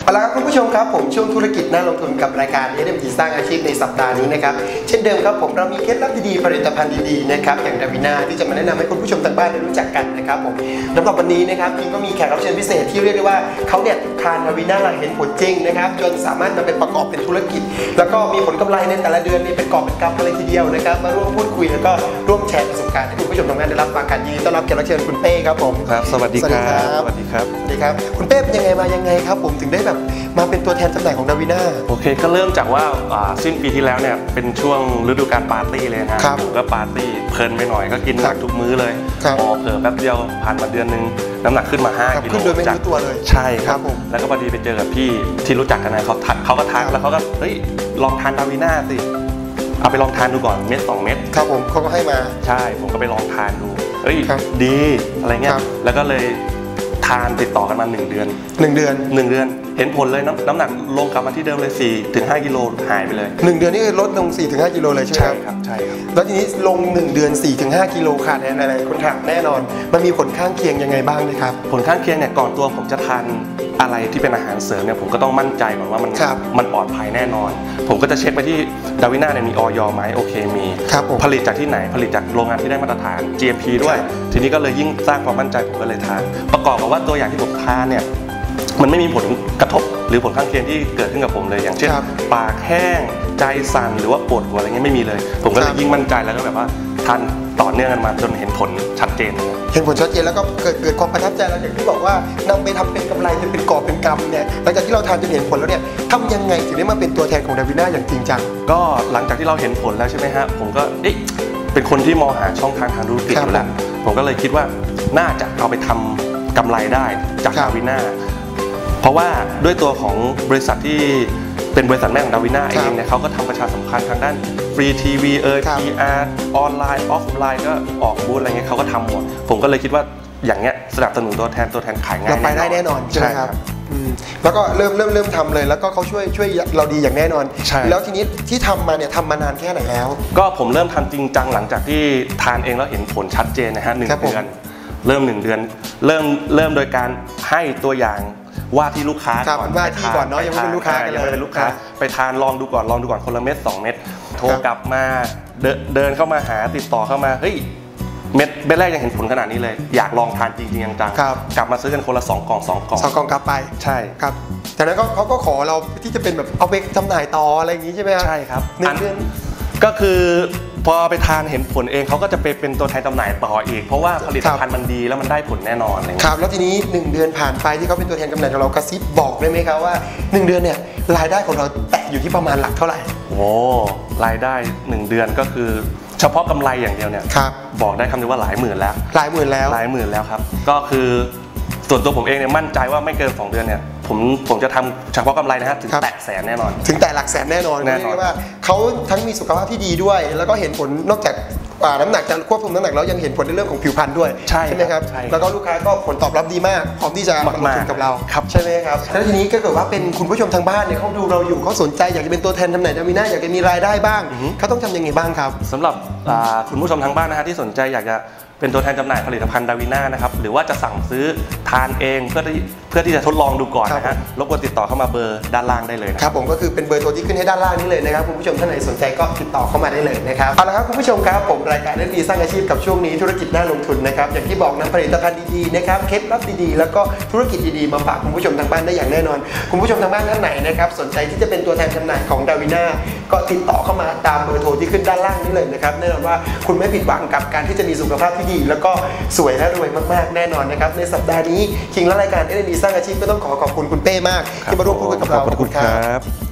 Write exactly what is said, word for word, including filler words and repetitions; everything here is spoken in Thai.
เอาละครับคุณผู้ชมครับผมช่วงธุรกิจน่าลงทุนกับรายการ เอส เอ็ม ที สร้างอาชีพในสัปดาห์นี้นะครับเช่นเดิมครับผมเรามีเคล็ดลับดีๆผลิตภัณฑ์ดีๆนะครับอย่างดาวิน่าที่จะมาแนะนำให้คุณผู้ชมทางบ้านได้รู้จักกันนะครับผมสำหรับวันนี้นะครับจริงก็มีแขกรับเชิญพิเศษที่เรียกได้ว่าเขาเนี่ยทานดาวิน่าเห็นผลจริงนะครับจนสามารถนำไปประกอบเป็นธุรกิจแล้วก็มีผลกำไรในแต่ละเดือนนี่เป็นกอบเป็นกำอะไรทีเดียวนะครับมาร่วมพูดคุยแล้วก็ร่วมแชร์ประสบการณ์ให้คุณผู้ชมทางบ้านได้รับฟังกันยินดีต้อนรับแขกรับเชิญคุณเป้ครับผมครับสวัสดีครับสวัสดีครับสวัสดีครับคุณเป้เป็นยังไงมายังไงครับผมถึงได้แบบมาเป็นตัวแทนจำหน่ายของดาวิน่าโอเคก็เริ่มจากว่าสิ้นปีที่แล้วเนี่ยเป็นช่วงฤดูกาลปาร์ตี้เลยนะครับผมก็ปาร์ตี้เพลินไปหน่อยก็กินหนักทุกมื้อเลยพอเผลอแป๊บเดียวผ่านมาเดือนนึงน้ำหนักขึ้นมาห้ากิโลขึ้นโดยไม่รู้ตัวเลยใช่ครับแล้วก็พอดีไปเจอกับพี่ที่รู้จักกันนะเขาทักเขาก็ทักแล้วเขาก็เฮ้ยลองทานดาวิน่าสิเอาไปลองทานดูก่อนเม็ดสองเม็ดครับผมเขาก็ให้มาใช่ผมก็ไปลองทานดูเฮ้ยดีอะไรเงี้ยแล้วก็เลยทานติดต่อกันมาหนึ่งเดือนหนึ่งเดือนหนึ่งเดือนเห็นผลเลยน้ำน้ำหนักลงกลับมาที่เดิมเลย สี่ถึงห้า กิโลหายไปเลยหนึ่งเดือนนี่ลดลง สี่ถึงห้า กิโลเลยใช่ไหมครับใช่ครับแล้วทีนี้ลงหนึ่งเดือน สี่ถึงห้า กิโลขาดอะไรคนขาดแน่นอนมันมีผลข้างเคียงยังไงบ้างนะครับผลข้างเคียงเนี่ยก่อนตัวผมจะทานอะไรที่เป็นอาหารเสริมเนี่ยผมก็ต้องมั่นใจก่อนว่ามันมันปลอดภัยแน่นอนผมก็จะเช็คไปที่ดาวิน่าเนี่ยมีออยไหมโอเคมีผลิตจากที่ไหนผลิตจากโรงงานที่ได้มาตรฐาน จี เอ็ม พี ด้วยทีนี้ก็เลยยิ่งสร้างความมั่นใจผมก็เลยทานประกอบกับว่าตัวอย่างที่ผมทานเนี่ยมันไม่มีผลกระทบหรือผลข้างเคียงที่เกิดขึ้นกับผมเลยอย่างเช่นปากแห้งใจสั่นหรือว่าปวดหัวอะไรเงี้ยไม่มีเลยผมก็เลยยิ่งมั่นใจแล้วก็แบบว่าทานต่อเนื่องกันมาจนเห็นผลชัดเจนเห็นผลชัดเจนแล้วก็เกิดเกิดความประทับใจแล้วอย่างที่บอกว่านำไปทำเป็นกำไรจนเป็นกอบเป็นกำเนี่ยหลังจากที่เราทานจนเห็นผลแล้วเนี่ยทำยังไงถึงได้มาเป็นตัวแทนของดาวิน่าอย่างจริงจังก็หลังจากที่เราเห็นผลแล้วใช่ไหมฮะผมก็เอ๊ะเป็นคนที่มองหาช่องทางทางธุรกิจอยู่แล้วผมก็เลยคิดว่าน่าจะเอาไปทำกำไรได้จากดาวิน่าเพราะว่าด้วยตัวของบริษัทที่เป็นบริษัทแม่ของดาวิน่าเองเนี่ยเขาก็ทำประชาสัมพันธ์ทางด้านฟรีทีวีเออ พี อาร์ ออนไลน์ออฟไลน์ก็ออกบูธอะไรเงี้ยเขาก็ทำหมดผมก็เลยคิดว่าอย่างเงี้ยสนับสนุนตัวแทนตัวแทนขายง่ายไปได้แน่นอนใช่ไหมครับแล้วก็เริ่มเริ่มเริ่มทำเลยแล้วก็เขาช่วยช่วยเราดีอย่างแน่นอนแล้วทีนี้ที่ทำมาเนี่ยทำมานานแค่ไหนแล้วก็ผมเริ่มทำจริงจังหลังจากที่ทานเองแล้วเห็นผลชัดเจนนะฮะหนึ่งเดือนเริ่มหนึ่งเดือนเริ่มเริ่มโดยการให้ตัวอย่างว่าที่ลูกค้าก่อนว่าที่ก่อนเนาะยังไม่เป็นลูกค้ายังไม่เป็นลูกค้าไปทานลองดูก่อนลองดูก่อนคนละเม็ดสองเม็ดโทรกลับมาเดินเข้ามาหาติดต่อเข้ามาเฮ้ยเม็ดเม็ดแรกยังเห็นผลขนาดนี้เลยอยากลองทานจริงๆจังๆกลับมาซื้อกันคนละสองกล่องสองกล่องสองกล่องกลับไปใช่ครับจากนั้นก็เขาก็ขอเราที่จะเป็นแบบเอาไปจำหน่ายต่ออะไรอย่างนี้ใช่ไหมครับใช่ครับหนึ่งเดือนก็คือพอไปทานเห็นผลเองเขาก็จะไปเป็นตัวแทนจำหน่ายต่ออีกเพราะว่าผลิตภัณฑ์มันดีแล้วมันได้ผลแน่นอนเลยครับแล้วทีนี้หนึ่งเดือนผ่านไปที่เขาเป็นตัวแทนจำหน่ายของเรากระซิบบอกได้ไหมครับว่าหนึ่งเดือนเนี่ยรายได้ของเราแตะอยู่ที่ประมาณหลักเท่าไหร่โอ้รายได้หนึ่งเดือนก็คือเฉพาะกำไรอย่างเดียวเนี่ยบอกได้คำเดียวว่าหลายหมื่นแล้วหลายหมื่นแล้วหลายหมื่นแล้วครับก็คือส่วนตัวผมเองเนี่ยมั่นใจว่าไม่เกินสองเดือนเนี่ยผมผมจะทำเฉพาะกำไรนะฮะถึงแตะแสนแน่นอนถึงแตะหลักแสนแน่นอนเรียกว่าเขาทั้งมีสุขภาพที่ดีด้วยแล้วก็เห็นผลนอกจากน้ำหนักจะควบคุมน้ำหนักแล้วยังเห็นผลในเรื่องของผิวพรรณด้วยใช่ไหมครับแล้วก็ลูกค้าก็ผลตอบรับดีมากพร้อมที่จะมาลงทุนกับเราใช่ไหมครับแล้วทีนี้ก็เกิดว่าเป็นคุณผู้ชมทางบ้านเนี่ยเขาดูเราอยู่เขาสนใจอยากจะเป็นตัวแทนจำหน่ายดาวิน่าอยากจะมีรายได้บ้างเขาต้องทำยังไงบ้างครับสำหรับคุณผู้ชมทางบ้านนะฮะที่สนใจอยากจะเป็นตัวแทนจำหน่ายผลิตภัณฑ์ดาวิน่านะครับหรือว่าจะสั่งซื้อทานเองเพื่อที่เพื่อที่จะทดลองดูก่อนนะฮะรบกวนติดต่อเข้ามาเบอร์ด้านล่างได้เลยครับผมก็คือเป็นเบอร์โทรที่ขึ้นให้ด้านล่างนี้เลยนะครับคุณผู้ชมท่านไหนสนใจก็ติดต่อเข้ามาได้เลยนะครับเอาละครับคุณผู้ชมครับผมรายการ เอส เอ็ม ที สร้างอาชีพกับช่วงนี้ธุรกิจน่าลงทุนนะครับอย่างที่บอกนำผลิตภัณฑ์ดีๆนะครับเคล็ดลับดีๆแล้วก็ธุรกิจดีๆมาฝากคุณผู้ชมทางบ้านได้อย่างแน่นอนคุณผู้ชมทางบ้านท่านไหนนะครับสนใจที่จะเป็นตัวแทนจำหน่ายของดาวิน่าก็ติดต่อเข้ามาตามเบอร์โทรที่ขึ้นด้านล่างนี้เลยนะครับแน่นอนว่าคุณไม่ผิดหวังกับการที่จะมีสุขภาพที่ดีแล้วก็สวยและรวยมากๆแน่นอนนะครับในสัปดาห์นี้คิงและรายการ เอส เอ็ม ที สร้างอาชีพก็ต้องขอขอบคุณคุณเป้มากที่มาร่วมพูดคุยกับเราขอบคุณครับ